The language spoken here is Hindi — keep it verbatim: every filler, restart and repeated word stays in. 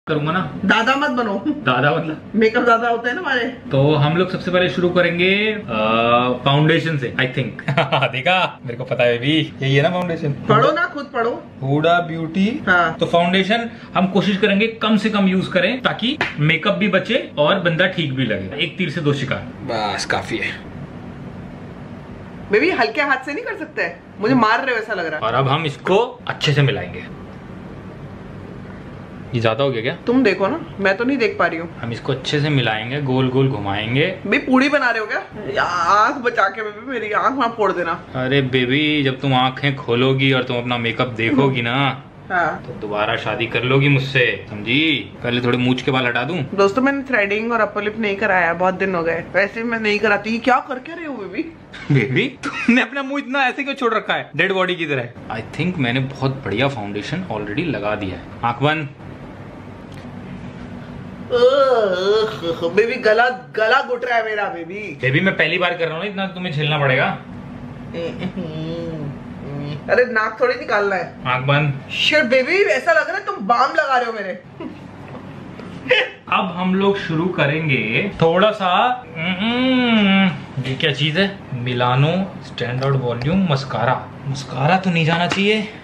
करूंगा ना। दादा मत बनो। दादा मतलब मेकअप दादा होते हैं ना हमारे। तो हम लोग सबसे पहले शुरू करेंगे फाउंडेशन से आई थिंक। देखा मेरे को पता है भी यही है ना फाउंडेशन। पढ़ो ना, खुद पढ़ो। Huda Beauty. हाँ। तो फाउंडेशन हम कोशिश करेंगे कम से कम यूज करें ताकि मेकअप भी बचे और बंदा ठीक भी लगे। एक तीर से दो शिकार, बस काफी है। बेबी हल्के हाथ से नहीं कर सकते, मुझे मार रहे हो ऐसा लग रहा है। और अब हम इसको अच्छे से मिलाएंगे। ये ज्यादा हो गया क्या? तुम देखो ना, मैं तो नहीं देख पा रही हूँ। हम इसको अच्छे से मिलाएंगे, गोल गोल घुमाएंगे। भाई पूड़ी बना रहे हो क्या? आंख बचा के बेबी, मेरी आंख वहां फोड़ देना। अरे बेबी जब तुम आंखें खोलोगी और तुम अपना मेकअप देखोगी ना हाँ। तो दोबारा शादी कर लोगी मुझसे, समझी? पहले थोड़े मूंछ के बाल हटा दूं। दोस्तों मैंने थ्रेडिंग और अपर लिप नहीं कराया, बहुत दिन हो गए। वैसे मैं नहीं कराती। क्या करके रहे हो बेबी? बेबी तुमने अपना मुंह इतना ऐसे क्यों छोड़ रखा है, डेड बॉडी की तरह? आई थिंक मैंने बहुत बढ़िया फाउंडेशन ऑलरेडी लगा दिया है। आंख बंद। बेबी गला गला घुट रहा है मेरा बेबी। बेबी मैं पहली बार कर रहा हूँ, इतना तुम्हें झेलना पड़ेगा। अरे नाक थोड़ी निकालना है। आंख बंद। शिट बेबी ऐसा लग रहा है तुम बाम लगा रहे हो मेरे। अब हम लोग शुरू करेंगे थोड़ा सा, ये क्या चीज है? Milano standard volume mascara. Mascara तो नहीं जाना चाहिए।